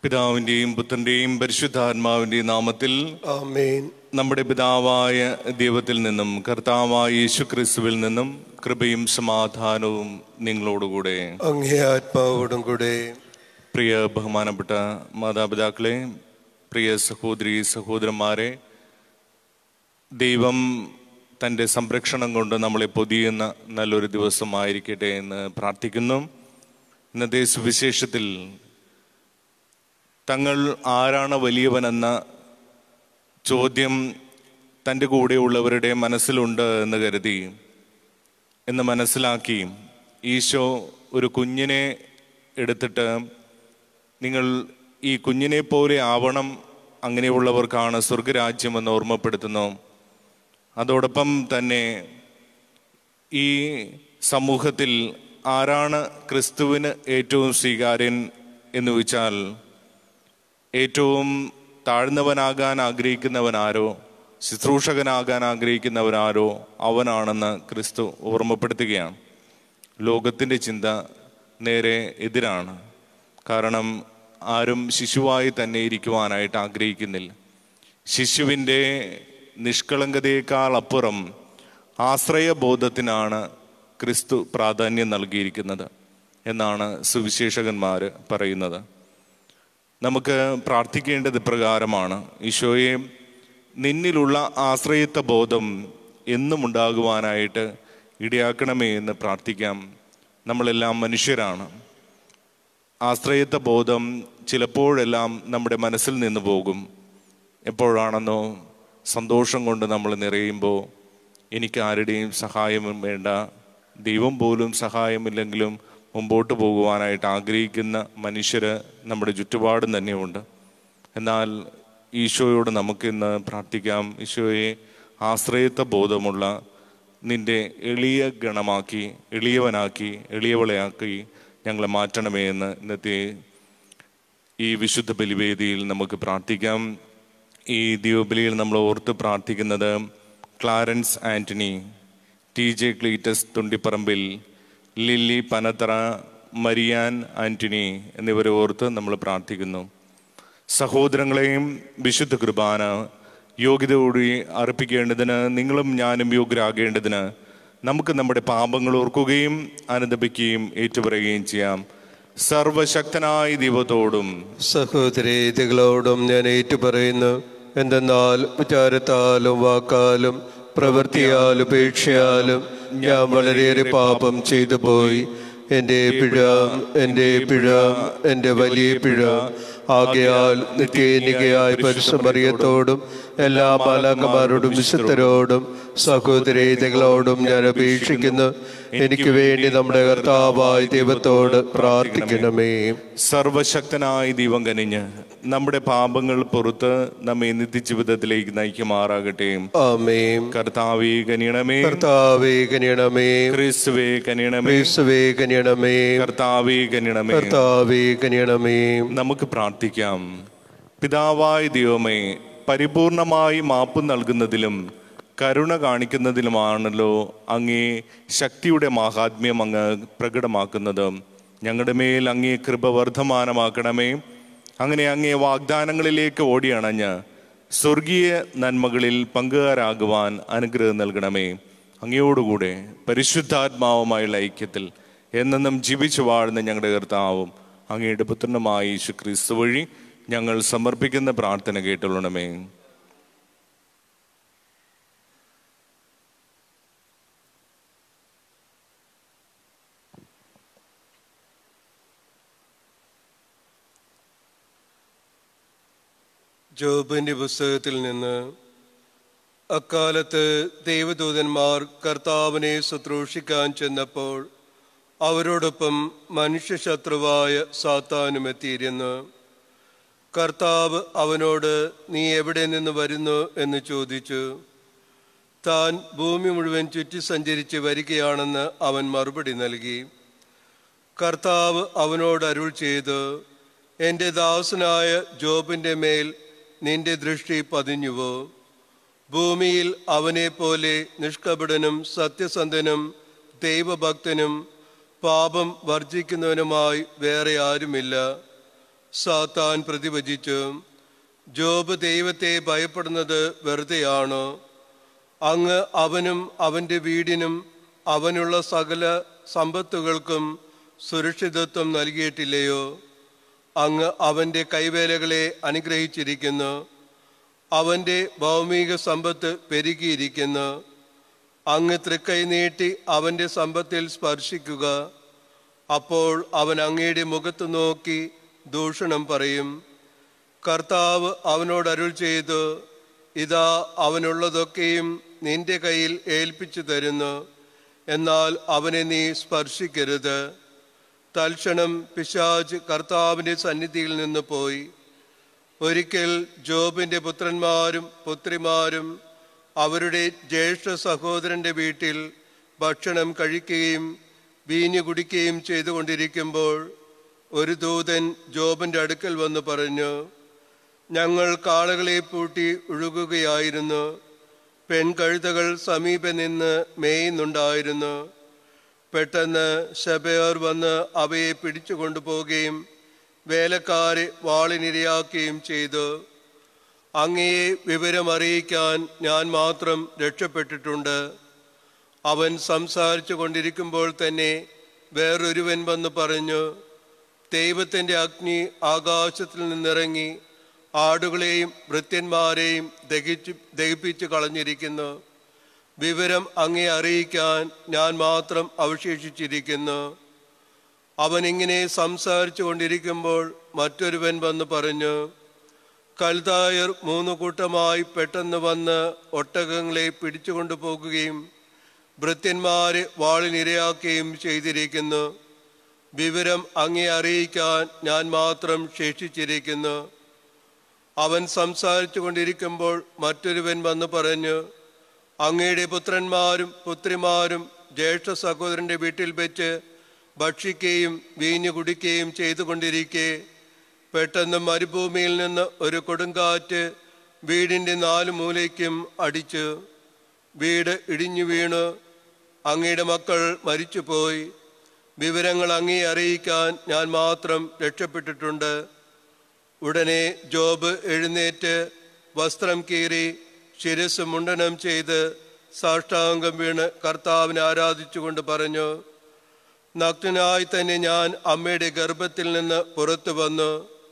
പിതാവിന്റെയും പുത്രന്റെയും പരിശുദ്ധാത്മാവിന്റെയും നാമത്തിൽ ആമേൻ. നമ്മുടെ പിതാവായ ദൈവത്തിൽ നിന്നും കർത്താവായ യേശുക്രിസ്തുവിൽ നിന്നും കൃപയും സമാധാനവും നിങ്ങളോടുകൂടെ അങ്ങേ ആത്മാവോടും കൂടെ. പ്രിയ ബഹുമാനപ്പെട്ട മാതാപിതാക്കളെ, പ്രിയ സഹോദരി സഹോദരന്മാരെ, ദൈവം തൻ്റെ സംരക്ഷണം കൊണ്ട് നമ്മളെ പൊതിയുന്ന നല്ലൊരു ദിവസമായിരിക്കട്ടെ എന്ന് പ്രാർത്ഥിക്കുന്നു. ഇന്നത്തെ സുവിശേഷത്തിൽ തങ്ങൾ ആരാണ് വലിയവനെന്ന ചോദ്യം തൻ്റെ കൂടെയുള്ളവരുടെ മനസ്സിലുണ്ട് എന്ന് കരുതി എന്ന് മനസ്സിലാക്കി ഈശോ ഒരു കുഞ്ഞിനെ എടുത്തിട്ട്, നിങ്ങൾ ഈ കുഞ്ഞിനെ പോലെ ആവണം, അങ്ങനെയുള്ളവർക്കാണ് സ്വർഗരാജ്യമെന്ന് ഓർമ്മപ്പെടുത്തുന്നു. അതോടൊപ്പം തന്നെ ഈ സമൂഹത്തിൽ ആരാണ് ക്രിസ്തുവിന് ഏറ്റവും സ്വീകാര്യൻ എന്ന് വെച്ചാൽ, ഏറ്റവും താഴ്ന്നവനാകാൻ ആഗ്രഹിക്കുന്നവനാരോ, ശുശ്രൂഷകനാകാൻ ആഗ്രഹിക്കുന്നവനാരോ അവനാണെന്ന് ക്രിസ്തു ഓർമ്മപ്പെടുത്തുകയാണ്. ലോകത്തിൻ്റെ ചിന്ത നേരെ എതിരാണ്. കാരണം ആരും ശിശുവായി തന്നെ ഇരിക്കുവാനായിട്ട് ആഗ്രഹിക്കുന്നില്ല. ശിശുവിൻ്റെ നിഷ്കളങ്കതയേക്കാൾ അപ്പുറം ആശ്രയബോധത്തിനാണ് ക്രിസ്തു പ്രാധാന്യം നൽകിയിരിക്കുന്നത് എന്നാണ് സുവിശേഷകന്മാർ പറയുന്നത്. നമുക്ക് പ്രാർത്ഥിക്കേണ്ടത് ഇപ്രകാരമാണ്: ഈശോയെ, നിന്നിലുള്ള ആശ്രയത്വ ബോധം എന്നും ഉണ്ടാകുവാനായിട്ട് ഇടയാക്കണമേ എന്ന് പ്രാർത്ഥിക്കാം. നമ്മളെല്ലാം മനുഷ്യരാണ്. ആശ്രയത്വ ബോധം ചിലപ്പോഴെല്ലാം നമ്മുടെ മനസ്സിൽ നിന്ന് പോകും. എപ്പോഴാണെന്നോ സന്തോഷം കൊണ്ട് നമ്മൾ നിറയുമ്പോൾ എനിക്ക് ആരുടെയും സഹായം വേണ്ട, ദൈവം പോലും സഹായമില്ലെങ്കിലും മുമ്പോട്ട് പോകുവാനായിട്ട് ആഗ്രഹിക്കുന്ന മനുഷ്യർ നമ്മുടെ ചുറ്റുപാടും തന്നെയുണ്ട്. എന്നാൽ ഈശോയോട് നമുക്കിന്ന് പ്രാർത്ഥിക്കാം: ഈശോയെ, ആശ്രയത്വ ബോധമുള്ള നിൻ്റെ എളിയ ഗണമാക്കി, എളിയവനാക്കി, എളിയവളയാക്കി ഞങ്ങളെ മാറ്റണമേ എന്ന് ഇന്നത്തെ ഈ വിശുദ്ധ ബലിവേദിയിൽ നമുക്ക് പ്രാർത്ഥിക്കാം. ഈ ദിവ്യബലിയിൽ നമ്മൾ ഓർത്ത് പ്രാർത്ഥിക്കുന്നത് Clarence Antony, TJ Cletus Thundiparambil, Lilly Panathara, Marian Antony എന്നിവരെ ഓർത്ത് നമ്മൾ പ്രാർത്ഥിക്കുന്നു. സഹോദരങ്ങളെയും വിശുദ്ധ കുർബാന യോഗ്യതയോടെ അർപ്പിക്കേണ്ടതിന് നിങ്ങളും ഞാനും യോഗ്യരാകേണ്ടതിന് നമുക്ക് നമ്മുടെ പാപങ്ങൾ ഓർക്കുകയും അനുദപിക്കുകയും ഏറ്റുപറയുകയും ചെയ്യാം. സർവശക്തനായ ദൈവത്തോടും സഹോദരീതികളോടും ഞാൻ ഏറ്റുപറയുന്നു. എന്തെന്നാൽ വിചാരത്താലും വാക്കാലും പ്രവൃത്തിയാലും ഉപേക്ഷയാലും ഞാൻ വളരെയേറെ പാപം ചെയ്തു പോയി. എൻ്റെ പിഴ, എൻ്റെ വലിയ പിഴ. ആകയാൽ നിത്യനികയായ പരിശുദ്ധ മറിയത്തോടും എല്ലാ മാലാഖമാരോടും വിശുദ്ധരോടും സഹോദരീതികളോടും ഞാൻ അപേക്ഷിക്കുന്നു, എനിക്ക് വേണ്ടി നമ്മുടെ കർത്താവായ ദൈവത്തോട് പ്രാർത്ഥിക്കണമേ. സർവശക്തനായ ദൈവം കനിഞ്ഞ് നമ്മുടെ പാപങ്ങൾ പുറത്ത് നമ്മെ നിത്യജീവിതത്തിലേക്ക് നയിക്കുമാറാകട്ടെ. ആമേൻ. കർത്താവേ കനിയണമേ, കർത്താവേ കനിയണമേ. ക്രിസ്തുവേ കനിയണമേ, ക്രിസ്തുവേ കനിയണമേ. കർത്താവേ കനിയണമേ, കർത്താവേ കനിയണമേ. നമുക്ക് പ്രാർത്ഥിക്കാം. പിതാവായ ദൈവമേ, പരിപൂർണമായി മാപ്പ് നൽകുന്നതിലും കരുണ കാണിക്കുന്നതിലുമാണല്ലോ അങ്ങേ ശക്തിയുടെ മാഹാത്മ്യം അങ്ങ് പ്രകടമാക്കുന്നത്. ഞങ്ങളുടെ മേൽ അങ്ങേ കൃപ വർദ്ധമാനമാക്കണമേ. അങ്ങനെ അങ്ങേ വാഗ്ദാനങ്ങളിലേക്ക് ഓടിയണഞ്ഞ് സ്വർഗീയ നന്മകളിൽ പങ്കുകാരാകുവാൻ അനുഗ്രഹം നൽകണമേ. അങ്ങയോടുകൂടെ പരിശുദ്ധാത്മാവുമായുള്ള ഐക്യത്തിൽ എന്നെന്നും ജീവിച്ചു വാഴുന്ന ഞങ്ങളുടെ കർത്താവും അങ്ങയുടെ പുത്രനുമായ യേശുക്രിസ്തു വഴി ഞങ്ങൾ സമർപ്പിക്കുന്ന പ്രാർത്ഥന കേട്ടുകൊള്ളണമേ. ജോബിന്റെ പുസ്തകത്തിൽ നിന്ന്. അക്കാലത്ത് ദൈവദൂതന്മാർ കർത്താവിനെ ശുശ്രൂഷിക്കാൻ ചെന്നപ്പോൾ അവരോടൊപ്പം മനുഷ്യശത്രുവായ സാത്താനും എത്തിയിരുന്നു. കർത്താവ് അവനോട്, നീ എവിടെ നിന്ന് വരുന്നു എന്ന് ചോദിച്ചു. താൻ ഭൂമി മുഴുവൻ ചുറ്റി സഞ്ചരിച്ച് വരികയാണെന്ന് അവൻ മറുപടി നൽകി. കർത്താവ് അവനോട് അരുൾ ചെയ്തു, എൻ്റെ ദാസനായ ജോബിൻ്റെ മേൽ നിന്റെ ദൃഷ്ടി പതിഞ്ഞുവോ? ഭൂമിയിൽ അവനെപ്പോലെ നിഷ്കപടനും സത്യസന്ധനും ദൈവഭക്തനും പാപം വർജിക്കുന്നവനുമായി വേറെ ആരുമില്ല. സാത്താൻ പ്രതിവചിച്ചു, ജോബ് ദൈവത്തെ ഭയപ്പെടുന്നത് വെറുതെയാണ്. അങ്ങ് അവനും അവൻ്റെ വീടിനും അവനുള്ള സകല സമ്പത്തുകൾക്കും സുരക്ഷിതത്വം നൽകിയിട്ടില്ലയോ? അങ്ങ് അവൻ്റെ കൈവേലകളെ അനുഗ്രഹിച്ചിരിക്കുന്നു. അവൻ്റെ ഭൗമിക സമ്പത്ത് പെരുകിയിരിക്കുന്നു. അങ്ങ് തൃക്കൈ നീട്ടി അവൻ്റെ സമ്പത്തിൽ സ്പർശിക്കുക. അപ്പോൾ അവൻ അങ്ങയുടെ മുഖത്ത് നോക്കി ദൂഷണം പറയും. കർത്താവ് അവനോട് അരുൾ ചെയ്തു, ഇതാ അവനുള്ളതൊക്കെയും നിന്റെ കയ്യിൽ ഏൽപ്പിച്ചു തരുന്നു, എന്നാൽ അവനെ നീ സ്പർശിക്കരുത്. തൽക്ഷണം പിശാച് കർത്താവിൻ്റെ സന്നിധിയിൽ നിന്ന് പോയി. ഒരിക്കൽ ജോബിൻ്റെ പുത്രന്മാരും പുത്രിമാരും അവരുടെ ജ്യേഷ്ഠ സഹോദരൻ്റെ വീട്ടിൽ ഭക്ഷണം കഴിക്കുകയും വീഞ്ഞു കുടിക്കുകയും ചെയ്തുകൊണ്ടിരിക്കുമ്പോൾ ഒരു ദൂതൻ ജോബിൻ്റെ അടുക്കൽ വന്ന് പറഞ്ഞു, ഞങ്ങൾ കാളകളെ പൂട്ടി ഒഴുകുകയായിരുന്നു. പെൺകഴുതകൾ സമീപെ നിന്ന് മേയുന്നുണ്ടായിരുന്നു. പെട്ടെന്ന് ശബേർ വന്ന് അവയെ പിടിച്ചു കൊണ്ടുപോവുകയും വേലക്കാരെ വാളിനിരയാക്കുകയും ചെയ്തു. അങ്ങയെ വിവരമറിയിക്കാൻ ഞാൻ മാത്രം രക്ഷപ്പെട്ടിട്ടുണ്ട്. അവൻ സംസാരിച്ചു കൊണ്ടിരിക്കുമ്പോൾ തന്നെ വേറൊരുവൻ വന്ന് പറഞ്ഞു, ദൈവത്തിൻ്റെ അഗ്നി ആകാശത്തിൽ നിന്നിറങ്ങി ആടുകളെയും ഭൃത്യന്മാരെയും ദഹിപ്പിച്ച് കളഞ്ഞിരിക്കുന്നു. വിവരം അങ്ങേ അറിയിക്കാൻ ഞാൻ മാത്രം അവശേഷിച്ചിരിക്കുന്നു. അവൻ ഇങ്ങനെ സംസാരിച്ചു കൊണ്ടിരിക്കുമ്പോൾ മറ്റൊരുവൻ വന്ന് പറഞ്ഞു, കൽദായർ 3 കൂട്ടമായി പെട്ടെന്ന് വന്ന് ഒട്ടകങ്ങളെ പിടിച്ചുകൊണ്ടു പോകുകയും ഭൃത്യന്മാരെ വാളിനിരയാക്കുകയും ചെയ്തിരിക്കുന്നു. വിവരം അങ്ങേ അറിയിക്കാൻ ഞാൻ മാത്രം ശേഷിച്ചിരിക്കുന്നു. അവൻ സംസാരിച്ചു കൊണ്ടിരിക്കുമ്പോൾ മറ്റൊരുവൻ വന്ന് പറഞ്ഞു, അങ്ങയുടെ പുത്രന്മാരും പുത്രിമാരും ജ്യേഷ്ഠ സഹോദരൻ്റെ വീട്ടിൽ വെച്ച് ഭക്ഷിക്കുകയും വീഞ്ഞു കുടിക്കുകയും ചെയ്തുകൊണ്ടിരിക്കെ പെട്ടെന്ന് മരുഭൂമിയിൽ നിന്ന് ഒരു കൊടുങ്കാറ്റ് വീടിൻ്റെ 4 മൂലയ്ക്കും അടിച്ചു. വീട് ഇടിഞ്ഞു വീണു. അങ്ങയുടെ മക്കൾ മരിച്ചുപോയി. വിവരങ്ങൾ അങ്ങേ അറിയിക്കാൻ ഞാൻ മാത്രം രക്ഷപ്പെട്ടിട്ടുണ്ട്. ഉടനെ ജോബ് എഴുന്നേറ്റ് വസ്ത്രം കീറി ശിരസ് മുണ്ഡനം ചെയ്ത് സാഷ്ടാംഗം വീണ് കർത്താവിനെ ആരാധിച്ചുകൊണ്ട് പറഞ്ഞു, നഗ്നനായി തന്നെ ഞാൻ അമ്മയുടെ ഗർഭത്തിൽ നിന്ന് പുറത്തു വന്നു.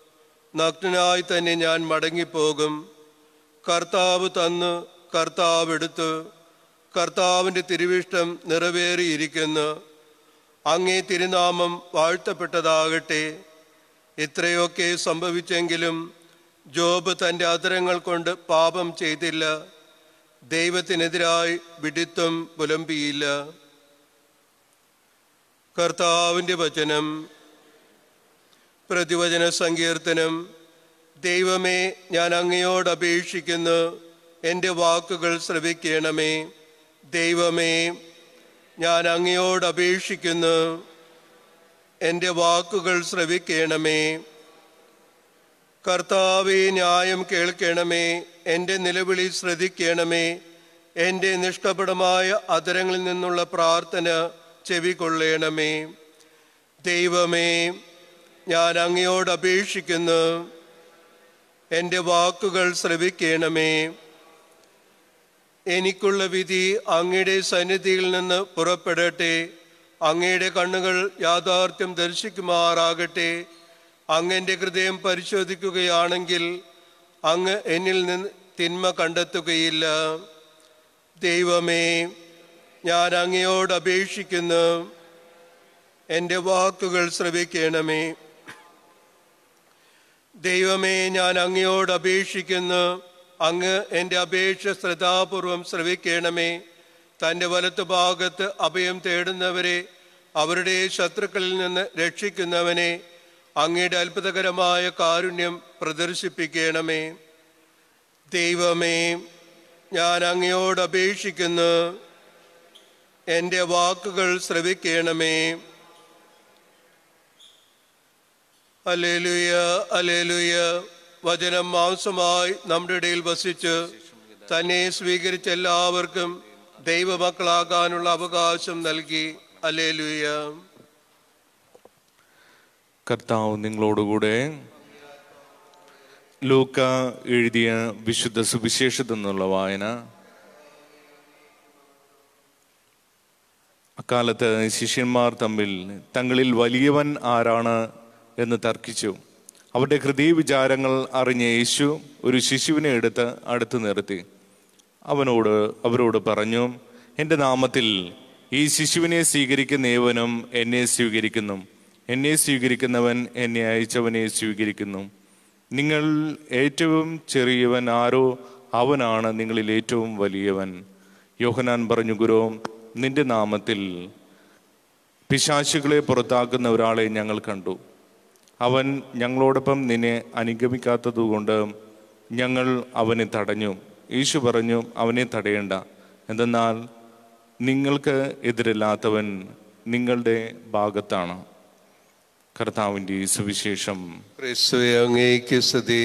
നഗ്നനായി തന്നെ ഞാൻ മടങ്ങിപ്പോകും. കർത്താവ് തന്നു, കർത്താവ് എടുത്തു. കർത്താവിൻ്റെ തിരുവിഷ്ടം നിറവേറിയിരിക്കുന്നു. അങ്ങേ തിരുനാമം വാഴ്ത്തപ്പെട്ടതാകട്ടെ. ഇത്രയൊക്കെ സംഭവിച്ചെങ്കിലും ജോബ് തൻ്റെ അധരങ്ങൾ കൊണ്ട് പാപം ചെയ്തില്ല. ദൈവത്തിനെതിരായി വിഡിത്തം പുലമ്പിയില്ല. കർത്താവിൻ്റെ വചനം. പ്രതിവചന സങ്കീർത്തനം. ദൈവമേ, ഞാൻ അങ്ങയോട് അപേക്ഷിക്കുന്നു, എൻ്റെ വാക്കുകൾ ശ്രവിക്കണമേ. ദൈവമേ, ഞാൻ അങ്ങയോട് അപേക്ഷിക്കുന്നു, എൻ്റെ വാക്കുകൾ ശ്രവിക്കണമേ. കർത്താവേ, ന്യായം കേൾക്കണമേ. എൻ്റെ നിലവിളി ശ്രദ്ധിക്കണമേ. എൻ്റെ നിഷ്കപടമായ അധരങ്ങളിൽ നിന്നുള്ള പ്രാർത്ഥന ചെവികൊള്ളണമേ. ദൈവമേ, ഞാൻ അങ്ങയോട് അപേക്ഷിക്കുന്നു, എൻ്റെ വാക്കുകൾ ശ്രവിക്കണമേ. എനിക്കുള്ള വിധി അങ്ങയുടെ സന്നിധിയിൽ നിന്ന് പുറപ്പെടട്ടെ. അങ്ങയുടെ കണ്ണുകൾ യാഥാർത്ഥ്യം ദർശിക്കുമാറാകട്ടെ. അങ്ങ് എൻ്റെ ഹൃദയം പരിശോധിക്കുകയാണെങ്കിൽ അങ്ങ് എന്നിൽ നിന്ന് തിന്മ കണ്ടെത്തുകയില്ല. ദൈവമേ, ഞാൻ അങ്ങയോട് അപേക്ഷിക്കുന്നു, എൻ്റെ വാക്കുകൾ ശ്രവിക്കണമേ. ദൈവമേ, ഞാൻ അങ്ങയോട് അപേക്ഷിക്കുന്നു, അങ്ങ് എൻ്റെ അപേക്ഷ ശ്രദ്ധാപൂർവം ശ്രവിക്കണമേ. തൻ്റെ വലത്തുഭാഗത്ത് അഭയം തേടുന്നവരെ, അവരുടെ ശത്രുക്കളിൽ നിന്ന് രക്ഷിക്കുന്നവനെ, അങ്ങയുടെ അത്ഭുതകരമായ കാരുണ്യം പ്രദർശിപ്പിക്കണമേ. ദൈവമേ, ഞാൻ അങ്ങയോട് അപേക്ഷിക്കുന്നു, എൻ്റെ വാക്കുകൾ ശ്രവിക്കണമേ. Hallelujah, hallelujah. വചനം മാംസമായി നമ്മുടെ ഇടയിൽ വസിച്ച് തന്നെ സ്വീകരിച്ച എല്ലാവർക്കും ദൈവമക്കളാകാനുള്ള അവകാശം നൽകി. ഹല്ലേലൂയ. കർത്താവ് നിങ്ങളോടുകൂടെ. ലൂക്ക എഴുതിയ വിശുദ്ധ സുവിശേഷത്തിൽ നിന്നുള്ള വായന. അക്കാലത്ത് ശിഷ്യന്മാർ തങ്ങളിൽ വലിയവൻ ആരാണ് എന്ന് തർക്കിച്ചു. അവരുടെ ഹൃദയ വിചാരങ്ങൾ അറിഞ്ഞ യേശു ഒരു ശിശുവിനെ എടുത്ത് അടുത്ത് നിർത്തി അവരോട് പറഞ്ഞു, എൻ്റെ നാമത്തിൽ ഈ ശിശുവിനെ സ്വീകരിക്കുന്ന ഏവനും എന്നെ സ്വീകരിക്കുന്നു, എന്നെ സ്വീകരിക്കുന്നവൻ എന്നെ അയച്ചവനെ സ്വീകരിക്കുന്നു. നിങ്ങൾ ഏറ്റവും ചെറിയവൻ ആരോ അവനാണ് നിങ്ങളിൽ ഏറ്റവും വലിയവൻ. യോഹന്നാൻ പറഞ്ഞു, ഗുരു, നിന്റെ നാമത്തിൽ പിശാചുകളെ പുറത്താക്കുന്ന ഒരാളെ ഞങ്ങൾ കണ്ടു. അവൻ ഞങ്ങളോടൊപ്പം നിന്നെ അനുഗമിക്കാത്തതുകൊണ്ട് ഞങ്ങൾ അവനെ തടഞ്ഞു. യേശു പറഞ്ഞു, അവനെ തടയേണ്ട, എന്തെന്നാൽ നിങ്ങൾക്ക് എതിരല്ലാത്തവൻ നിങ്ങളുടെ ഭാഗത്താണ്. കർത്താവിൻ്റെ സുവിശേഷം. ക്രിസ്തുവേ, അങ്ങേക്ക് സ്തുതി.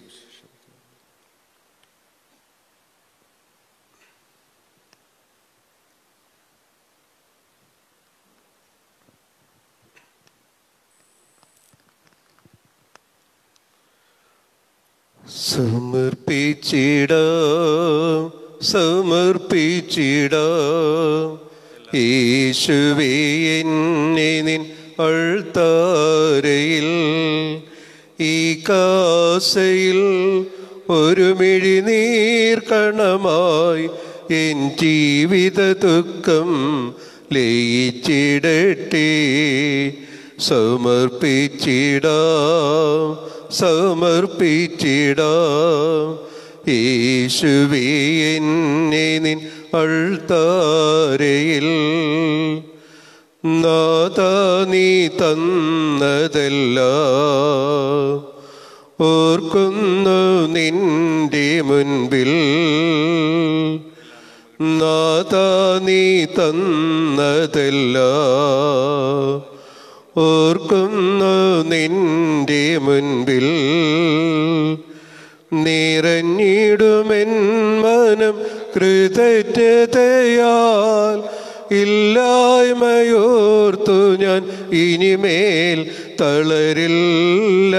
സമർപ്പിച്ചിടാം യേശുവേ എന്നെ നിൻ അൾത്താരയിൽ, ഈ കാസയിൽ ഒരു മിഴിനീർക്കണമായി എൻ ജീവിത ദുഃഖം ലയിച്ചിടട്ടെ. സമർപ്പിച്ചിടാം യേശുവേ എന്നെ നിൻ അൾത്താരയിൽ. നാഥാ, നീ തന്നതെല്ലാം ഓർക്കുന്നു നിന്റെ മുൻപിൽ. നാഥാ, നീ തന്നതെല്ലാം ഓർക്കുന്നു നിന്റെ മുൻപിൽ. നിറഞ്ഞിടുമെൻ മനം കൃതജ്ഞതയാൽ, ഇല്ലായ്മയോർത്തു ഞാൻ ഇനിമേൽ തളരില്ല.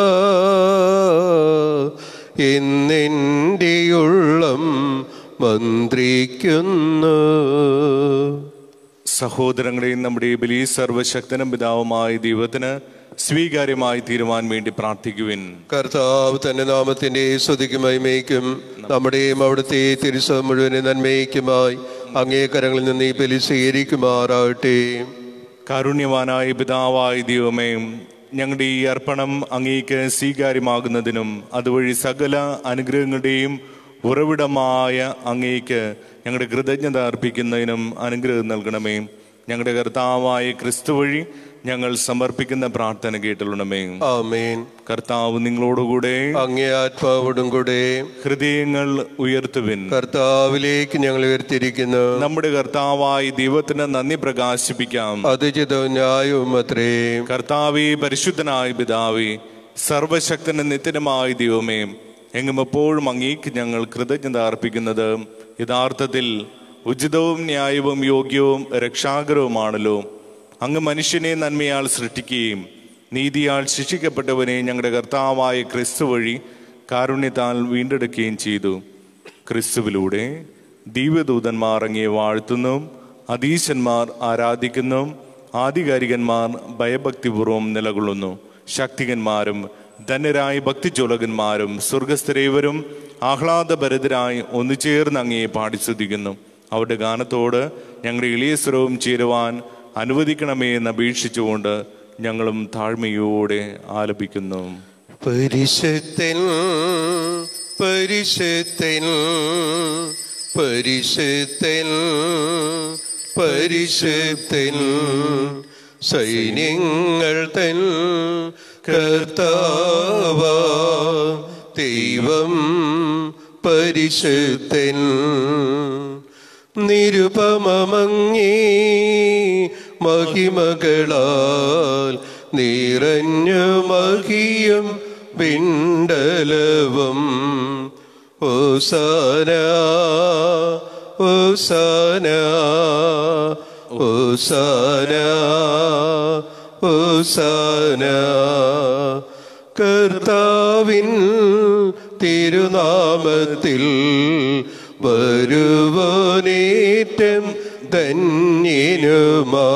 എന്നെൻ്റെ ഉള്ളം മന്ത്രിക്കുന്നു. സഹോദരങ്ങളെയും നമ്മുടെ ബലി സർവശക്തനും പിതാവുമായ ദൈവത്തിന് സ്വീകാര്യമായി തീരുവാൻ വേണ്ടി പ്രാർത്ഥിക്കുവിൻ. കർത്താവ് തന്റെ നാമത്തിന്റെ സ്തുതിക്കും മഹിമയ്ക്കും നമ്മുടെയും അവിടുത്തെ തിരുസഭ മുഴുവനെ നന്മയ്ക്കുമായി അങ്ങേ കരങ്ങളിൽ നിന്ന് ഈ ബലി സ്വീകരിക്കുമാറാകട്ടെ. കാരുണ്യവാനായ പിതാവായ ദൈവമേ, ഞങ്ങളുടെ ഈ അർപ്പണം അങ്ങേക്ക് സ്വീകാര്യമാകുന്നതിനും അതുവഴി സകല അനുഗ്രഹങ്ങളുടെയും ഉറവിടമായ അങ്ങേക്ക് ഞങ്ങളുടെ കൃതജ്ഞത അർപ്പിക്കുന്നതിനും അനുഗ്രഹം നൽകണമേ. ഞങ്ങളുടെ കർത്താവായ ക്രിസ്തു വഴി ഞങ്ങൾ സമർപ്പിക്കുന്ന പ്രാർത്ഥന കേട്ടുള്ളണമേ. ആമേൻ. കർത്താവ് നിങ്ങളോടുകൂടെ, അങ്ങേ ആത്മാവോടും കൂടെ. ഹൃദയങ്ങൾ ഉയർത്തുവിൻ. കർത്താവിലേക്ക് ഞങ്ങൾ ഉയർത്തിരിക്കുന്നു. നമ്മുടെ കർത്താവായ ദൈവത്തിന് നന്ദി പ്രകാശിപ്പിക്കാം. അത് ചിതവും ന്യായവും അത്രേ. കർത്താവേ, പരിശുദ്ധനായ പിതാവേ, സർവശക്തനും നിത്യനുമായ ദൈവമേ, എങ്ങും എപ്പോഴും അങ്ങേക്ക് ഞങ്ങൾ കൃതജ്ഞത അർപ്പിക്കുന്നത് യഥാർത്ഥത്തിൽ ഉചിതവും ന്യായവും യോഗ്യവും രക്ഷാകരവുമാണല്ലോ. അങ്ങ് മനുഷ്യനെ നന്മയാൽ സൃഷ്ടിക്കുകയും നീതിയാൽ ശിക്ഷിക്കപ്പെട്ടവനെ ഞങ്ങളുടെ കർത്താവായ ക്രിസ്തു വഴി കാരുണ്യത്താൽ വീണ്ടെടുക്കുകയും ചെയ്തു. ക്രിസ്തുവിലൂടെ ദിവ്യദൂതന്മാർ അങ്ങയെ വാഴ്ത്തുന്നു, അധീശന്മാർ ആരാധിക്കുന്നു, ആധികാരികന്മാർ ഭയഭക്തിപൂർവ്വം നിലകൊള്ളുന്നു. ശക്തികന്മാരും ധന്യരായ ഭക്തിചോലകന്മാരും സ്വർഗസ്ഥരേവരും ആഹ്ലാദഭരിതരായി ഒന്നുചേർന്ന് അങ്ങയെ പാടിസ്തുതിക്കുന്നു. അവരുടെ ഗാനത്തോട് ഞങ്ങളുടെ എളിയ സ്വരവും ചേരുവാൻ അനുവദിക്കണമേ എന്ന് അപേക്ഷിച്ചുകൊണ്ട് ഞങ്ങളും താഴ്മയോടെ ആലപിക്കുന്നു. പരിശുദ്ധൻ പരിശുദ്ധൻ പരിശുദ്ധൻ പരിശുദ്ധൻ, സൈന്യങ്ങൾ തൻ കർത്താവാ ദൈവം പരിശുദ്ധൻ. നിരുപമങ്ങേ മഹിമകളാൽ നിറഞ്ഞു മഹിയും പിണ്ടലവും. ഓസാന ഓസാന ഓസാന ഓസാന, കർത്താവിൻ തിരുനാമത്തിൽ വരുവോനേറ്റം ധന്യനുമാ.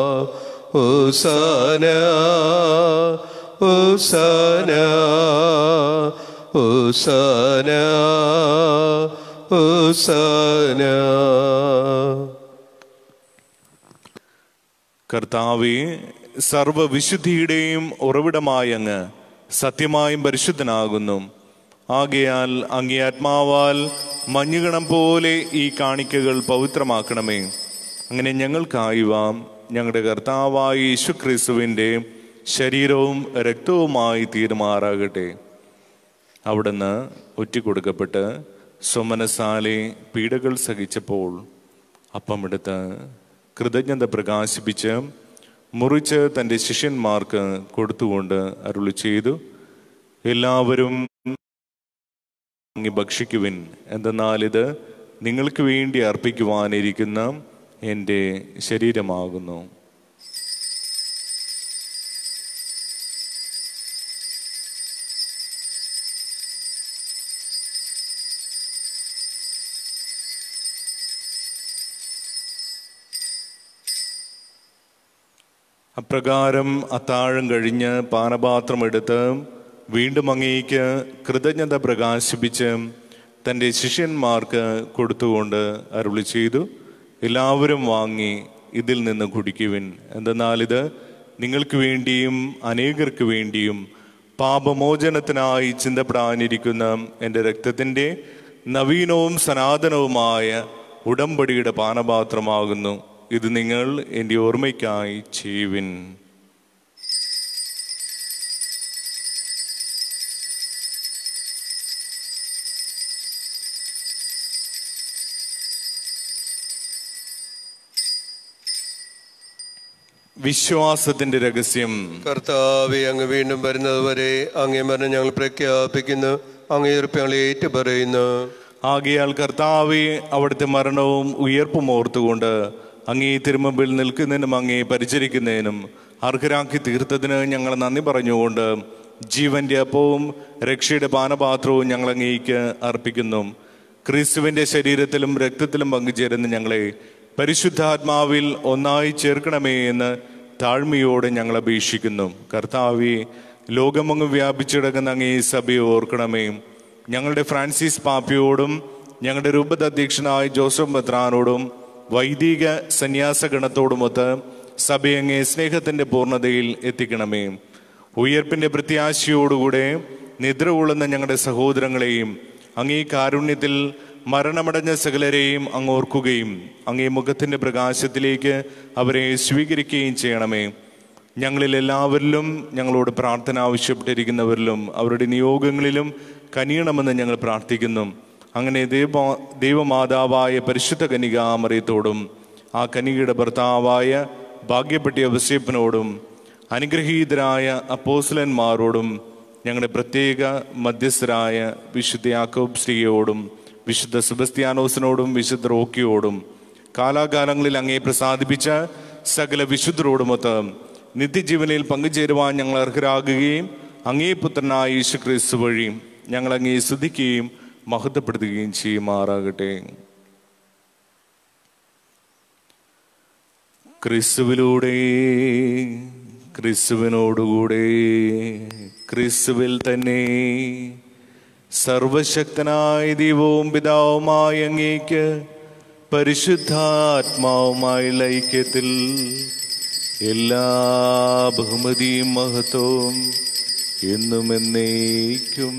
ഹോസാന ഹോസാന ഹോസാന ഹോസാന. കർത്താവേ, സർവവിശുദ്ധിയുടെയും ഉറവിടമായ അങ്ങ് സത്യമായും പരിശുദ്ധനാകുന്നു. ആകയാൽ അങ്ങേ ആത്മാവാൽ മഞ്ഞുകണം പോലെ ഈ കാണിക്കകൾ പവിത്രമാക്കണമേ. അങ്ങനെ ഞങ്ങൾക്കായുവാം ഞങ്ങളുടെ കർത്താവായ യേശുക്രിസ്തുവിൻ്റെ ശരീരവും രക്തവുമായി തീരുമാറാകട്ടെ. അവിടുന്ന് ഒറ്റിക്കൊടുക്കപ്പെട്ട് സ്വമനസാലെ പീഡകൾ സഹിച്ചപ്പോൾ അപ്പമെടുത്ത് കൃതജ്ഞത പ്രകാശിപ്പിച്ച് മുറിച്ച് തൻ്റെ ശിഷ്യന്മാർക്ക് കൊടുത്തുകൊണ്ട് അരുളി ചെയ്തു, എല്ലാവരും ഭക്ഷിക്കുവിൻ, എന്തെന്നാൽ ഇത് നിങ്ങൾക്ക് വേണ്ടി അർപ്പിക്കുവാനിരിക്കുന്ന എൻ്റെ ശരീരമാകുന്നു. അപ്രകാരം അത്താഴം കഴിഞ്ഞ് പാനപാത്രം എടുത്ത് വീണ്ടും അങ്ങേക്ക് കൃതജ്ഞത പ്രകാശിപ്പിച്ച് തൻ്റെ ശിഷ്യന്മാർക്ക് കൊടുത്തുകൊണ്ട് അരുളി ചെയ്തു, എല്ലാവരും വാങ്ങി ഇതിൽ നിന്ന് കുടിക്കുവിൻ, എന്തെന്നാൽ ഇത് നിങ്ങൾക്ക് വേണ്ടിയും അനേകർക്ക് വേണ്ടിയും പാപമോചനത്തിനായി ചിന്തപ്പെടാനിരിക്കുന്ന എൻ്റെ രക്തത്തിൻ്റെ നവീനവും സനാതനവുമായ ഉടമ്പടിയുടെ പാനപാത്രമാകുന്നു. ഇത് നിങ്ങൾ എൻ്റെ ഓർമ്മയ്ക്കായി ചെയ്യുവിൻ. വിശ്വാസത്തിന്റെ രഹസ്യം. കർത്താവേ, അങ്ങ് വീണ്ടും വരുന്നത് വരെ അങ്ങേ മരണം ഞങ്ങൾ പ്രഖ്യാപിക്കുന്നു, അങ്ങേ ഉയർപ്പ് ഞങ്ങൾ ഏറ്റുപറയുന്നു. ആകയാൽ കർത്താവേ, അവിടുത്തെ മരണവും ഉയർപ്പും ഓർത്തുകൊണ്ട് അങ്ങേ തിരുമുമ്പിൽ നിൽക്കുന്നതിനും അങ്ങേ പരിചരിക്കുന്നതിനും അർഹരാക്കി തീർത്തതിന് ഞങ്ങൾ നന്ദി പറഞ്ഞുകൊണ്ട് ജീവന്റെ അപ്പവും രക്ഷയുടെ പാനപാത്രവും ഞങ്ങൾ അങ്ങേക്ക് അർപ്പിക്കുന്നു. ക്രിസ്തുവിന്റെ ശരീരത്തിലും രക്തത്തിലും പങ്കുചേരുന്ന ഞങ്ങളെ പരിശുദ്ധാത്മാവിൽ ഒന്നായി ചേർക്കണമേ എന്ന് താഴ്മയോടെ ഞങ്ങൾ അപേക്ഷിക്കുന്നു. കർത്താവേ, ലോകമെങ്ങും വ്യാപിച്ചിടക്കുന്ന അങ്ങേ സഭയെ ഓർക്കണമേ. ഞങ്ങളുടെ ഫ്രാൻസിസ് പാപ്പയോടും ഞങ്ങളുടെ രൂപത അധ്യക്ഷനായ ജോസഫ് മെത്രാനോടും വൈദിക സന്യാസഗണത്തോടുമൊത്ത് സഭയെ അങ്ങേ സ്നേഹത്തിൻ്റെ പൂർണ്ണതയിൽ എത്തിക്കണമേ. ഉയർപ്പിൻ്റെ പ്രത്യാശയോടുകൂടെ നിദ്ര കൊള്ളുന്ന ഞങ്ങളുടെ സഹോദരങ്ങളെയും അങ്ങേ കാരുണ്യത്തിൽ മരണമടഞ്ഞ സകലരെയും അങ്ങ് ഓർക്കുകയും അങ്ങേ മുഖത്തിൻ്റെ പ്രകാശത്തിലേക്ക് അവരെ സ്വീകരിക്കുകയും ചെയ്യണമേ. ഞങ്ങളിൽ എല്ലാവരിലും ഞങ്ങളോട് പ്രാർത്ഥന ആവശ്യപ്പെട്ടിരിക്കുന്നവരിലും അവരുടെ നിയോഗങ്ങളിലും കനിയണമെന്ന് ഞങ്ങൾ പ്രാർത്ഥിക്കുന്നു. അങ്ങനെ ദൈവമാതാവായ പരിശുദ്ധ കന്യകാമറിയത്തോടും ആ കന്യകയുടെ ഭർത്താവായ ഭാഗ്യപ്പെട്ട യോസേപ്പിനോടും അനുഗ്രഹീതരായ അപ്പോസ്തലന്മാരോടും ഞങ്ങളുടെ പ്രത്യേക മധ്യസ്ഥരായ വിശുദ്ധ യാക്കോബ് ശ്രീയോടും വിശുദ്ധ സെബസ്ത്യാനോസിനോടും വിശുദ്ധ റോക്കിയോടും കാലാകാലങ്ങളിൽ അങ്ങേ പ്രസാദിപ്പിച്ച സകല വിശുദ്ധരോടുമൊത്ത് നിത്യജീവനിൽ പങ്കുചേരുവാൻ ഞങ്ങൾ അർഹരാകുകയും അങ്ങേ പുത്രനായ യേശുക്രിസ്തു വഴി ഞങ്ങൾ അങ്ങേ സ്തുതിക്കുകയും മഹത്വപ്പെടുത്തുകയും ചെയ്യുമാറാകട്ടെ. ക്രിസ്തുവിലൂടെ, ക്രിസ്തുവിനോടുകൂടെ, ക്രിസ്തുവിൽ തന്നെ സർവശക്തനായ ദൈവവും പിതാവുമായ അങ്ങേക്ക് പരിശുദ്ധാത്മാവുമായുള്ള ഐക്യത്തിൽ എല്ലാ ബഹുമതിയും മഹത്വവും എന്നും എന്നേക്കും.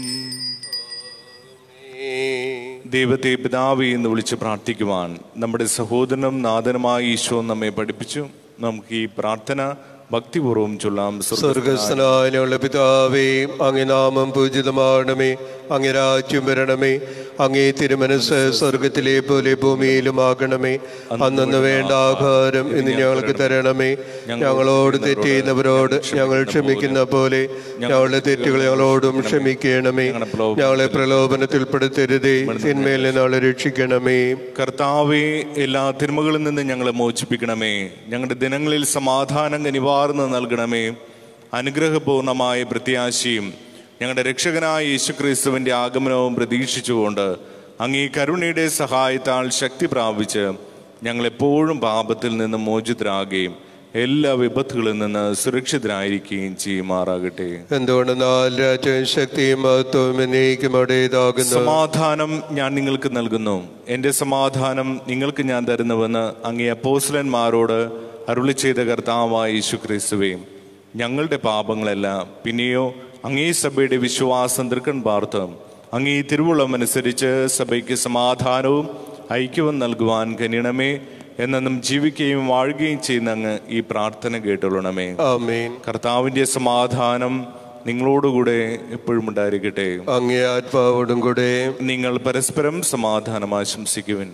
ദൈവത്തെ പിതാവേ എന്ന് വിളിച്ച് പ്രാർത്ഥിക്കുവാൻ നമ്മുടെ സഹോദരനും നാഥനുമായ ഈശോ നമ്മെ പഠിപ്പിച്ചു. നമുക്ക് ഈ പ്രാർത്ഥന ഭക്തിപൂർവ്വം ചൊല്ലാം. സ്വർഗസ്ഥനായ ഞങ്ങളുടെ പിതാവേ, അങ്ങേ നാമം പൂജിതമാകണമേ, അങ്ങേ രാജ്യം വരണമേ, അങ്ങേ തിരുമനസ് സ്വർഗത്തിലെ പോലെ ഭൂമിയിലുമാകണമേ. അന്നു വേണ്ട ആഹാരം ഇന്ന് ഞങ്ങൾക്ക് തരണമേ. ഞങ്ങളോട് തെറ്റ് ചെയ്യുന്നവരോട് ഞങ്ങൾ ക്ഷമിക്കുന്ന പോലെ ഞങ്ങളുടെ തെറ്റുകൾ ഞങ്ങളോടും ക്ഷമിക്കണമേ. ഞങ്ങളെ പ്രലോഭനത്തിൽപ്പെടുത്തരുതേ, തിന്മയിൽ നിന്നാളെ രക്ഷിക്കണമേ. കർത്താവേ, എല്ലാ തിന്മകളിൽ നിന്ന് ഞങ്ങളെ മോചിപ്പിക്കണമേ. ഞങ്ങളുടെ ദിനങ്ങളിൽ സമാധാനം കനിവാർന്ന് നൽകണമേ. അനുഗ്രഹപൂർണമായ പ്രത്യാശയും ഞങ്ങളുടെ രക്ഷകനായ യേശുക്രിസ്തുവിൻ്റെ ആഗമനവും പ്രതീക്ഷിച്ചുകൊണ്ട് അങ്ങേ കരുണയുടെ സഹായത്താൽ ശക്തി പ്രാപിച്ച് ഞങ്ങളെപ്പോഴും പാപത്തിൽ നിന്ന് മോചിതരാകുകയും എല്ലാ വിപത്തുകളിൽ നിന്ന് സുരക്ഷിതരായിരിക്കുകയും ചെയ്യുമാറാകട്ടെ. എന്തുകൊണ്ടെന്നാൽ രാജ്യവും ശക്തിയും മഹത്വവും എന്നേക്കും അവിടേതാകുന്നു. സമാധാനം ഞാൻ നിങ്ങൾക്ക് നൽകുന്നു, എൻ്റെ സമാധാനം നിങ്ങൾക്ക് ഞാൻ തരുന്നുവെന്ന് അങ്ങേ അപ്പോസ്തലന്മാരോട് അരുളി ചെയ്ത കർത്താവായ യേശുക്രിസ്തുവേ, ഞങ്ങളുടെ പാപങ്ങളല്ല പിന്നെയോ അങ്ങേ സഭയുടെ വിശ്വാസം തൃക്കൺ പാർത്ത് അങ്ങേ തിരുവുള്ളം അനുസരിച്ച് സഭയ്ക്ക് സമാധാനവും ഐക്യവും നൽകുവാൻ കനിയണമേ. എന്നും ജീവിക്കുകയും വാഴുകയും ചെയ്യുന്ന അങ്ങ് ഈ പ്രാർത്ഥന കേട്ടുകൊള്ളണമേ. ആമേൻ. കർത്താവിൻ്റെ സമാധാനം നിങ്ങളോടുകൂടെ എപ്പോഴും ഉണ്ടായിരിക്കട്ടെ. അങ്ങേ ആത്മാവോടും കൂടെ. നിങ്ങൾ പരസ്പരം സമാധാനം ആശംസിക്കുവിൻ.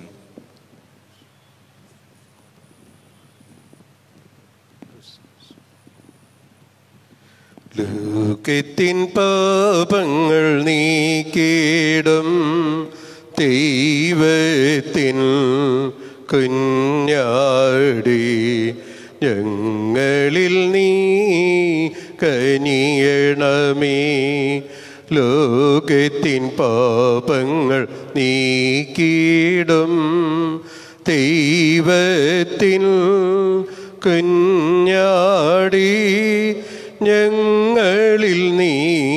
ലോകത്തിൻ പാപങ്ങൾ നീക്കിടും ദൈവത്തിൻ കുഞ്ഞാടി, ഞങ്ങളിൽ നീ കനിയണമേ. ലോകത്തിൻ പാപങ്ങൾ നീക്കിടും ദൈവത്തിൻ കുഞ്ഞാടി, ഞങ്ങളിൽ നീ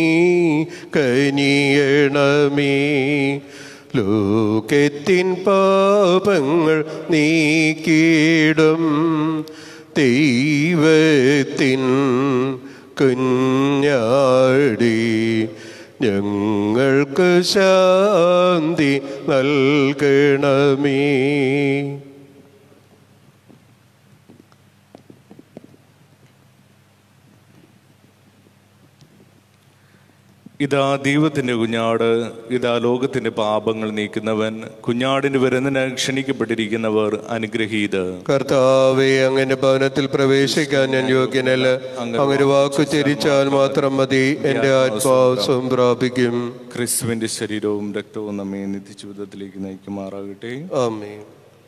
കനിയണമേ. ലോകത്തിൻ പാപങ്ങൾ നീക്കിടും ദൈവത്തിൻ കുഞ്ഞാടി, ഞങ്ങൾക്ക് ശാന്തി നൽകണമേ. ഇതാ ദൈവത്തിൻ്റെ കുഞ്ഞാട്, ഇതാ ലോകത്തിൻ്റെ പാപങ്ങൾ നീക്കുന്നവൻ. കുഞ്ഞാടിന് വരുന്നതിന് ക്ഷണിക്കപ്പെട്ടിരിക്കുന്നവർ അനുഗ്രഹീത്. കർത്താവേ, അങ്ങയുടെ ഭവനത്തിൽ പ്രവേശിക്കാൻ ഞാൻ യോഗ്യനല്ല. അങ്ങനെ വാക്കു ചരിച്ചാൽ മാത്രം മതി, എൻ്റെ ആത്മാവ് പ്രാപിക്കും. ക്രിസ്തുവിൻ്റെ ശരീരവും രക്തവും നമ്മെ നിത്യജീവിതത്തിലേക്ക് നയിക്കുമാറാകട്ടെ. ആമേൻ.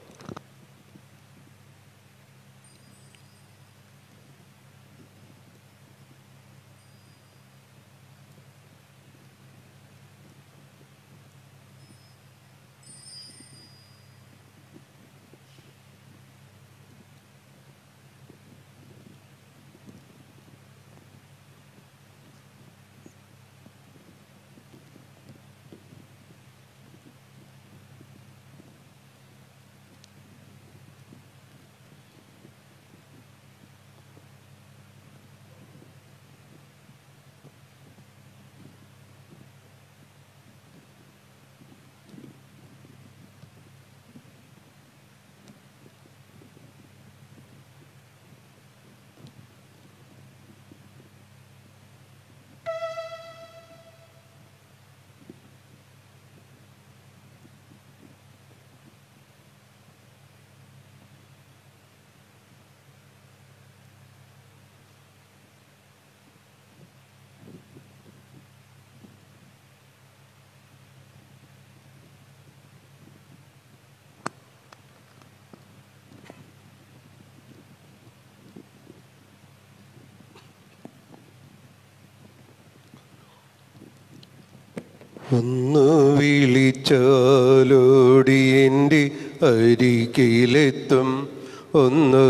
ഒന്ന് വിളിച്ചാലോടി എൻ്റെ അരികിലെത്തും, ഒന്ന്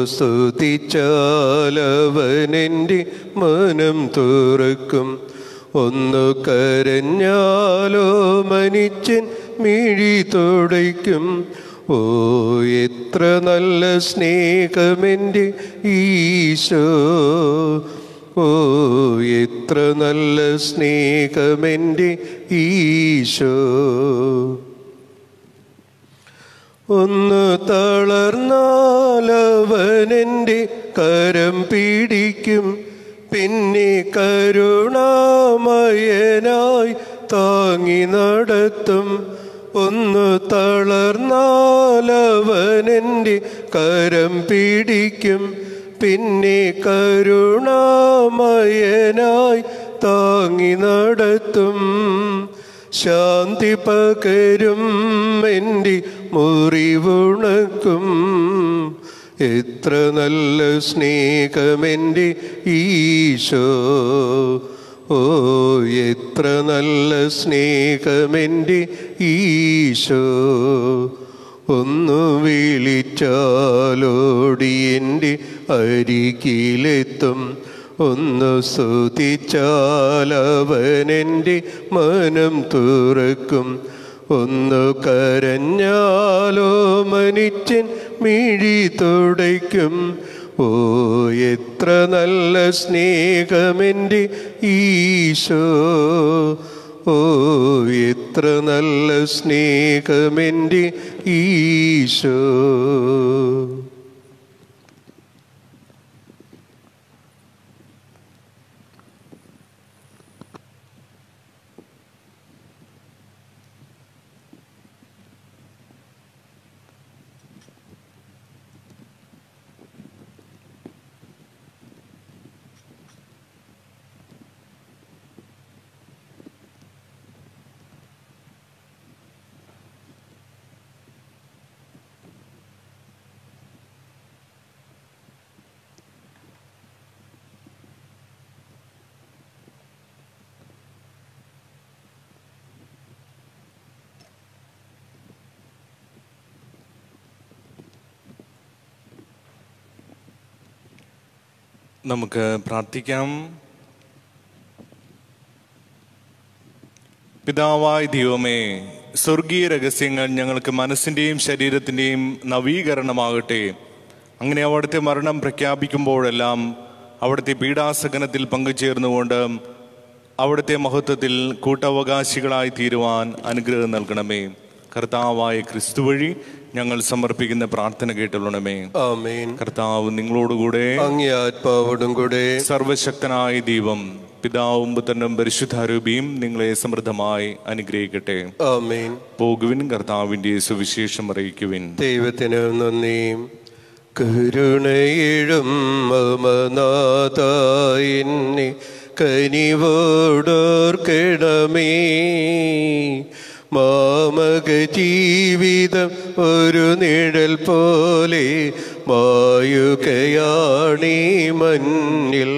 സ്തുതിച്ചാലവനെൻ്റെ മനം തുറക്കും, ഒന്ന് കരഞ്ഞാലോ മനിച്ചൻ മിഴി തുടയ്ക്കും. ഓ എത്ര നല്ല സ്നേഹമെൻ്റെ ഈശോ, ഓ എത്ര നല്ല സ്നേഹമെൻ്റെ ഈശോ. ഒന്ന് തളർന്നാലവനെൻ്റെ കരം പിടിക്കും, പിന്നെ കരുണാമയനായി താങ്ങി നടത്തും. ഒന്ന് തളർന്നാലവനെൻ്റെ കരം പിടിക്കും, പിന്നെ കരുണാമയനായി താങ്ങി നടത്തും. ശാന്തി പകരും എൻ്റെ മുറിവുണക്കും, എത്ര നല്ല സ്നേഹമെൻ്റെ ഈശോ. ഓ ഓ എത്ര നല്ല സ്നേഹമെൻ്റെ ഈശോ, ഒന്നു വിളിച്ചാലോടി എൻ്റെ അരികിലെത്തും, ഒന്നു സ്തുതിച്ചാലവനെൻ്റെ മനം തുറക്കും, ഒന്നു കരഞ്ഞാലോ മനുഷ്യൻ മിഴി തുടയ്ക്കും. ഓ എത്ര നല്ല സ്നേഹമെൻ്റെ ഈശോ, ഓ എത്ര നല്ല സ്നേഹമെൻ്റെ ഈശോ. നമുക്ക് പ്രാർത്ഥിക്കാം. പിതാവായ ദൈവമേ, സ്വർഗീയ രഹസ്യങ്ങൾ ഞങ്ങൾക്ക് മനസ്സിൻ്റെയും ശരീരത്തിൻ്റെയും നവീകരണമാകട്ടെ. അങ്ങനെ അവിടുത്തെ മരണം പ്രഖ്യാപിക്കുമ്പോഴെല്ലാം അവിടുത്തെ പീഡാസഹനത്തിൽ പങ്കുചേർന്നുകൊണ്ട് അവിടുത്തെ മഹത്വത്തിൽ കൂട്ടവകാശികളായി തീരുവാൻ അനുഗ്രഹം നൽകണമേ. കർത്താവായ ക്രിസ്തു വഴി ഞങ്ങൾ സമർപ്പിക്കുന്ന പ്രാർത്ഥന കേട്ടുള്ളണമേ. ആമേൻ. കർത്താവ് നിങ്ങളോടുകൂടെ, അങ്ങേ ആത്മാവോടും കൂടെ. സർവശക്തനായ ദൈവം പിതാവും പുത്രനും പരിശുദ്ധാരൂപിയും നിങ്ങളെ സമൃദ്ധമായി അനുഗ്രഹിക്കട്ടെ. ആമേൻ. പോകുവിൻ, കർത്താവിന്റെ സുവിശേഷം അറിയിക്കുവിൻ. ദൈവത്തിന് നന്ദി. കരുണയിടും മമനാഥായിന്നെ കനിവോടോർക്കിടമേ. മാമക ജീവിതം ഒരു നിഴൽ പോലെ മായുകയാണീ മഞ്ഞിൽ.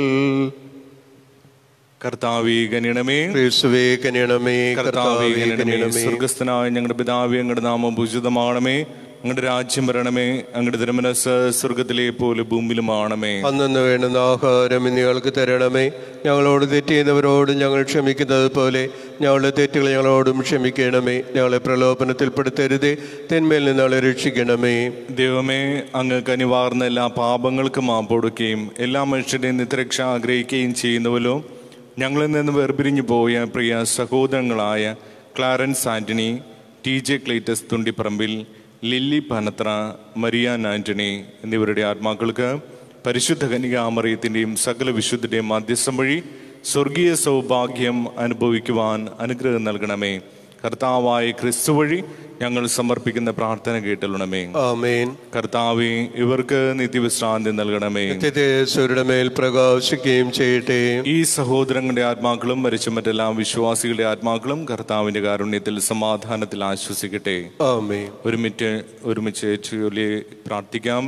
കർത്താവേ ഗണിണമേ, ക്രിസ്തുവേ ഗണിണമേ, കർത്താവേ ഗണിണമേ. സ്വർഗസ്ഥനായ ഞങ്ങളുടെ പിതാവേ, അങ്ങയുടെ നാമം പൂജിതമാണമേ, അങ്ങയുടെ രാജ്യം വരണമേ, അങ്ങയുടെ തിരുമനസ്സ് സ്വർഗത്തിലെ പോലെ ഭൂമിയിലുമാണമേ. അന്നു വേണ്ടുന്ന ആഹാരം ഞങ്ങൾക്ക് തരണമേ. ഞങ്ങളോട് തെറ്റ് ചെയ്യുന്നവരോട് ഞങ്ങൾ ക്ഷമിക്കുന്നത് പോലെ ഞങ്ങളുടെ തെറ്റുകൾ ഞങ്ങളോടും ക്ഷമിക്കണമേ. ഞങ്ങളെ പ്രലോഭനത്തിൽപ്പെടുത്തരുതേ, തിന്മയിൽ നിന്ന് ഞങ്ങളെ രക്ഷിക്കണമേ. ദൈവമേ, അങ്ങ് കനിവാർന്ന എല്ലാ പാപങ്ങൾക്കും മാപ്പൊടുക്കുകയും എല്ലാ മനുഷ്യരുടെയും നിത്യരക്ഷ ആഗ്രഹിക്കുകയും ചെയ്യുന്നുവല്ലോ. ഞങ്ങളിൽ നിന്ന് വേർപിരിഞ്ഞു പോയ പ്രിയ സഹോദരങ്ങളായ Clarence Antony, TJ Cletus Thundiparambil, Lilly Panathara, Marian Antony എന്നിവരുടെ ആത്മാക്കൾക്ക് പരിശുദ്ധ കന്യകാമറിയത്തിൻ്റെയും സകല വിശുദ്ധരുടെയും മധ്യസ്ഥം വഴി സ്വർഗീയ സൗഭാഗ്യം അനുഭവിക്കുവാൻ അനുഗ്രഹം നൽകണമേ. കർത്താവായ ക്രിസ്തു വഴി ഞങ്ങൾ സമർപ്പിക്കുന്ന പ്രാർത്ഥന കേട്ടലുണമേ. ആമേൻ. കർത്താവേ, ഇവർക്ക് നിത്യവിശ്രാന്തി നൽകണമേ. നിത്യതേജസ്സുരുടെ മേൽ പ്രകാശിക്കുകയും ചെയ്യട്ടെ. ഈ സഹോദരങ്ങളുടെ ആത്മാക്കളും മരിച്ച മറ്റെല്ലാ വിശ്വാസികളുടെ ആത്മാക്കളും കർത്താവിന്റെ കാരുണ്യത്തിൽ സമാധാനത്തിൽ ആശ്വസിക്കട്ടെ. ആമേൻ. ഒരുമിച്ച് ചൊല്ലി പ്രാർത്ഥിക്കാം.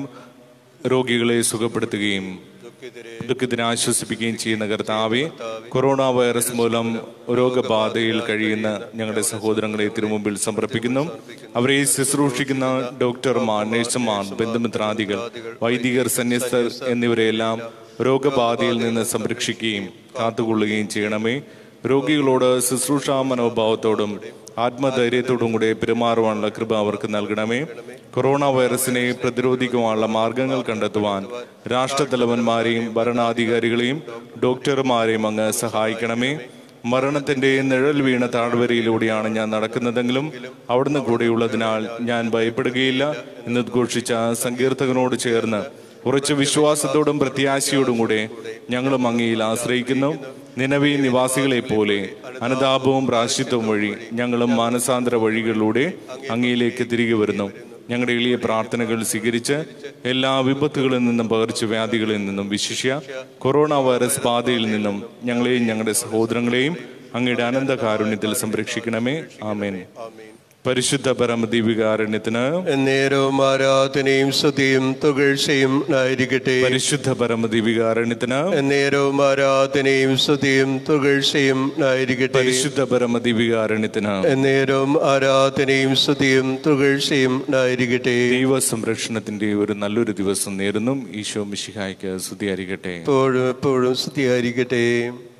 രോഗികളെ സുഖപ്പെടുത്തുകയും ദുഃഖത്തിനെ ആശ്വസിപ്പിക്കുകയും ചെയ്യുന്ന കർത്താവെ, കൊറോണ വൈറസ് മൂലം രോഗബാധയിൽ കഴിയുന്ന ഞങ്ങളുടെ സഹോദരങ്ങളെ തിരുമുമ്പിൽ സമർപ്പിക്കുന്നു. അവരെ ശുശ്രൂഷിക്കുന്ന ഡോക്ടർമാർ, നഴ്സുമാർ, ബന്ധുമിത്രാദികൾ, വൈദികർ, സന്യസ്തർ എന്നിവരെല്ലാം രോഗബാധയിൽ നിന്ന് സംരക്ഷിക്കുകയും കാത്തുകൊള്ളുകയും ചെയ്യണമേ. രോഗികളോട് ശുശ്രൂഷാ മനോഭാവത്തോടും ആത്മധൈര്യത്തോടും കൂടെ പെരുമാറുവാനുള്ള കൃപ അവർക്ക് നൽകണമേ. കൊറോണ വൈറസിനെ പ്രതിരോധിക്കുവാനുള്ള മാർഗങ്ങൾ കണ്ടെത്തുവാൻ രാഷ്ട്രതലവന്മാരെയും ഭരണാധികാരികളെയും ഡോക്ടർമാരെയും അങ്ങ് സഹായിക്കണമേ. മരണത്തിന്റെ നിഴൽ വീണ താഴ്വരയിലൂടെയാണ് ഞാൻ നടക്കുന്നതെങ്കിലും അവിടുന്ന് കൂടെയുള്ളതിനാൽ ഞാൻ ഭയപ്പെടുകയില്ല എന്ന് ഉദ്ഘോഷിച്ച സങ്കീർത്തകനോട് ചേർന്ന് ഉറച്ച വിശ്വാസത്തോടും പ്രത്യാശയോടും കൂടെ ഞങ്ങളും അങ്ങയിൽ ആശ്രയിക്കുന്നു. നിനവേ നിവാസികളെ പോലെ അനുതാപവും പ്രായശ്ചിത്തവും വഴി ഞങ്ങളും മാനസാന്തര വഴികളിലൂടെ അങ്ങയിലേക്ക് തിരികെ വരുന്നു. ഞങ്ങളുടെ എളിയ പ്രാർത്ഥനകൾ സ്വീകരിച്ച് എല്ലാ വിപത്തുകളിൽ നിന്നും, പകർച്ചവ്യാധികളിൽ നിന്നും, വിശിഷ്യ കൊറോണ വൈറസ് ബാധയിൽ നിന്നും ഞങ്ങളെയും ഞങ്ങളുടെ സഹോദരങ്ങളെയും അങ്ങയുടെ അനന്ത കാരുണ്യത്തിൽ സംരക്ഷിക്കണമേ. ആമേൻ. പരിശുദ്ധ പരമദിവികാരുണ്യത്തിന് നേരവും ആരാധനയും സ്തുതിയും പുകഴ്ചയും ആയിരിക്കട്ടെ. പരിശുദ്ധ പരമദിവികാരുണ്യത്തിന് നേരവും ആരാധനയും സ്തുതിയും പുകഴ്ചയും ആയിരിക്കട്ടെ. പരിശുദ്ധ പരമദിവികാരുണ്യത്തിന് നേരവും ആരാധനയും സ്തുതിയും പുകഴ്ചയും ആയിരിക്കട്ടെ. ദൈവ സംരക്ഷണത്തിന്റെ ഒരു നല്ലൊരു ദിവസം നേരുന്നു. ഈശോ മിശിഹായ്ക്ക് സ്തുതിയായിരിക്കട്ടെ. എപ്പോഴും എപ്പോഴും സ്തുതിയായിരിക്കട്ടെ.